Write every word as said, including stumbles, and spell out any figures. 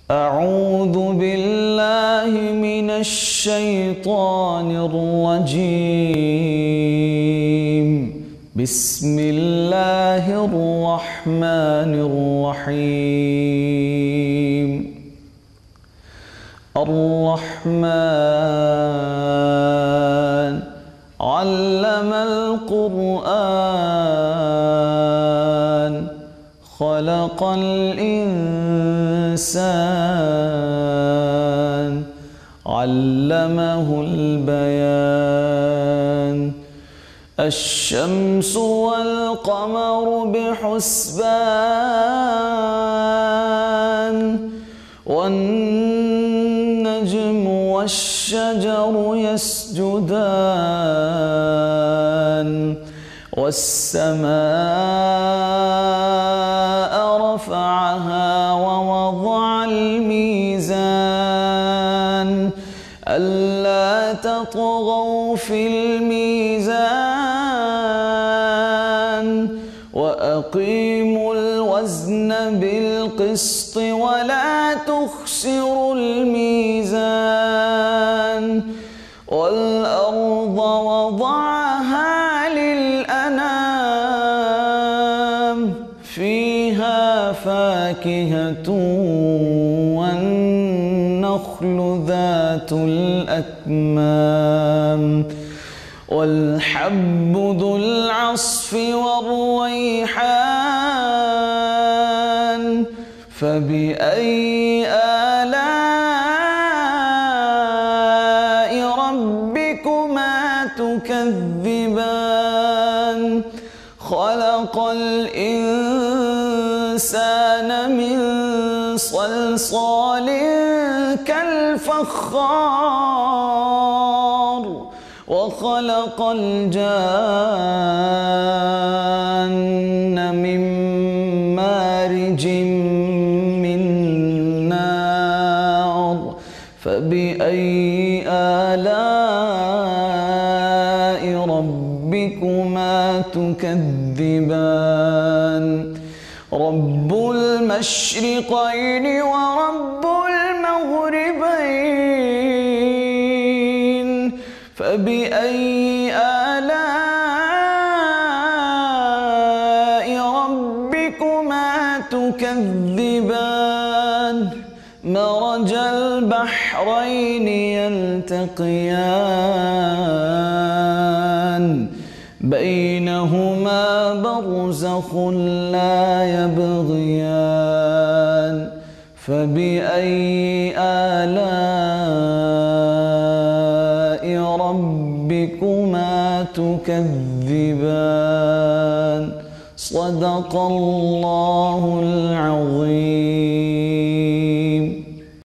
أعوذ بالله من الشيطان الرجيم. بسم الله الرحمن الرحيم. الرحمن علم القرآن خلق الإنسان علمه البيان. الشمس والقمر بحسبان والنجم والشجر يسجدان والسماء رفعها ووضع الميزان ألا تطغوا في الميزان وأقيموا الوزن بالقسط ولا تخسروا الميزان والأرض وضعها للأنام فيها فاكهة والنخل ذات الأكمام والحب ذو العصف والريحان فبأي آلاء ربكما تكذبان. خلق الإنسان من صلصال كالفخار وخلق الجان من مارج من نار فبأي آلاء ربكما تكذبان. رب المشرقين ورب المغربين فبأي آلاء ربكما تكذبان. مرج البحرين يلتقيان بينهما برزخ لا يبغيان فبأي آلاء ربكما تكذبان. صدق الله العظيم.